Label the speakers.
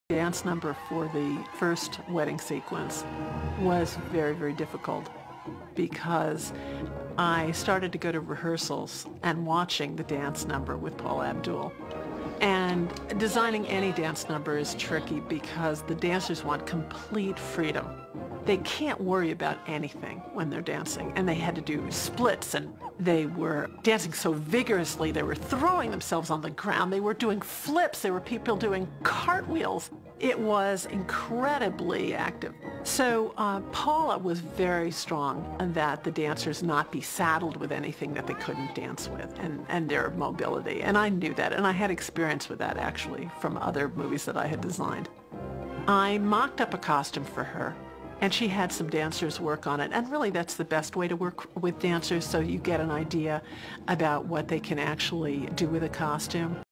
Speaker 1: Dance number for the first wedding sequence was very, very difficult because I started to go to rehearsals and watching the dance number with Paula Abdul. And designing any dance number is tricky because the dancers want complete freedom. They can't worry about anything when they're dancing, and they had to do splits, and they were dancing so vigorously. They were throwing themselves on the ground. They were doing flips. There were people doing cartwheels. It was incredibly active. So Paula was very strong that the dancers not be saddled with anything that they couldn't dance with, and their mobility. And I knew that, and I had experience with that actually from other movies that I had designed. I mocked up a costume for her, and she had some dancers work on it. And really that's the best way to work with dancers, so you get an idea about what they can actually do with a costume.